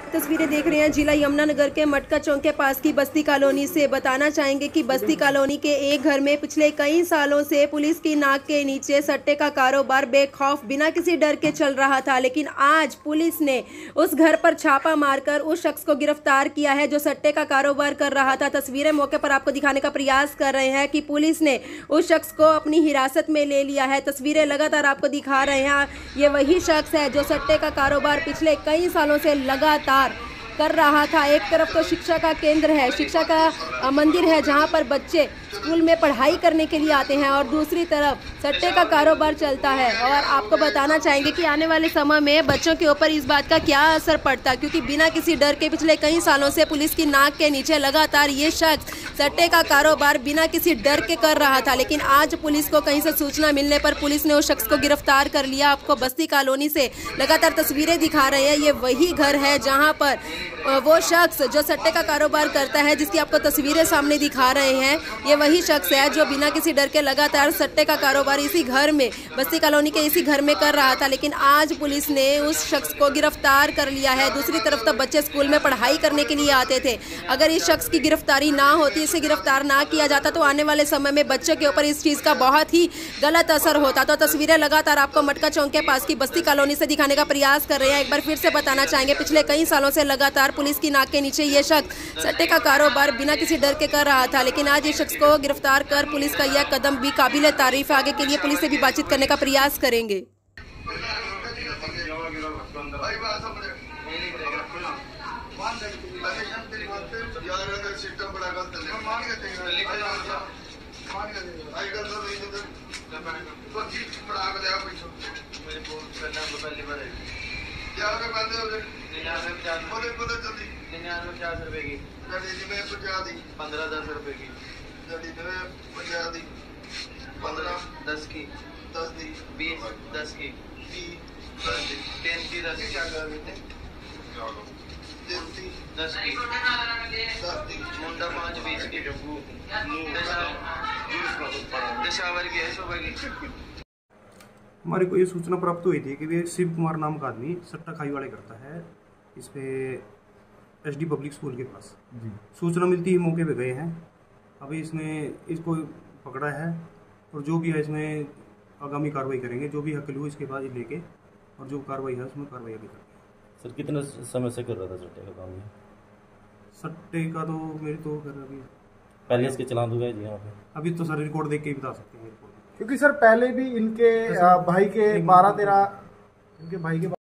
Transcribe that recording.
तस्वीरें देख रहे हैं जिला यमुनानगर के मटका चौक के पास की बस्ती कॉलोनी से। बताना चाहेंगे कि बस्ती कॉलोनी के एक घर में पिछले कई सालों से पुलिस की नाक के नीचे सट्टे का कारोबार बेखौफ बिना किसी डर के चल रहा था, लेकिन आज पुलिस ने उस घर पर छापा मारकर उस शख्स को गिरफ्तार किया है जो सट्टे का कारोबार कर रहा था। तस्वीरें मौके पर आपको दिखाने का प्रयास कर रहे हैं कि पुलिस ने उस शख्स को अपनी हिरासत में ले लिया है। तस्वीरें लगातार आपको दिखा रहे हैं। ये वही शख्स है जो सट्टे का कारोबार पिछले कई सालों से लगातार कर रहा था। एक तरफ तो शिक्षा का केंद्र है, शिक्षा का मंदिर है जहां पर बच्चे स्कूल में पढ़ाई करने के लिए आते हैं, और दूसरी तरफ सट्टे का कारोबार चलता है। और आपको बताना चाहेंगे कि आने वाले समय में बच्चों के ऊपर इस बात का क्या असर पड़ता, क्योंकि बिना किसी डर के पिछले कई सालों से पुलिस की नाक के नीचे लगातार ये शख्स सट्टे का कारोबार बिना किसी डर के कर रहा था। लेकिन आज पुलिस को कहीं से सूचना मिलने पर पुलिस ने उस शख्स को गिरफ्तार कर लिया। आपको बस्ती कॉलोनी से लगातार तस्वीरें दिखा रहे हैं। ये वही घर है जहां पर वो शख्स जो सट्टे का कारोबार करता है, जिसकी आपको तस्वीरें सामने दिखा रहे हैं, ये वही शख्स है जो बिना किसी डर के लगातार सट्टे का कारोबार इसी घर में, बस्ती कॉलोनी के इसी घर में कर रहा था। लेकिन आज पुलिस ने उस शख्स को गिरफ्तार कर लिया है। दूसरी तरफ तो बच्चे स्कूल में पढ़ाई करने के लिए आते थे। अगर इस शख्स की गिरफ्तारी ना होती, इसे गिरफ्तार ना किया जाता, तो आने वाले समय में बच्चों के ऊपर इस चीज़ का बहुत ही गलत असर होता। तो तस्वीरें लगातार आपको मटका चौक के पास की बस्ती कॉलोनी से दिखाने का प्रयास कर रहे हैं। एक बार फिर से बताना चाहेंगे, पिछले कई सालों से लगातार पुलिस की नाक के नीचे ये शख्स सट्टे का कारोबार बिना किसी डर के कर रहा था। लेकिन आज इस शख्स को गिरफ्तार कर पुलिस का यह कदम भी काबिल तारीफ है। आगे के लिए पुलिस से भी बातचीत करने का प्रयास करेंगे। ₹50 की 15-10 रुपए की 15-10 की 20-10 की 10 की 10 की मुंडा 5-20 की दशावर की 100 की। हमारे को ये सूचना प्राप्त हुई थी कि ये शिव कुमार नाम का आदमी सट्टा खाई वाले करता है इस पे SD पब्लिक स्कूल के पास जी। सूचना मिलती ही मौके पे गए हैं। अभी इसमें इसको पकड़ा है और जो भी है इसमें आगामी कार्रवाई करेंगे। जो भी हकलू इसके बाद लेके और जो कार्रवाई है उसमें कार्रवाई अभी करेंगे। सर कितने समय से कर रहा था सट्टे का काम? सट्टे का तो मेरी तो कर अभी पहले इसके चलान हुआ है जी यहाँ पे? अभी तो सर रिकॉर्ड देख के ही बता सकते हैं, क्योंकि सर पहले भी इनके भाई के 12-13 इनके भाई के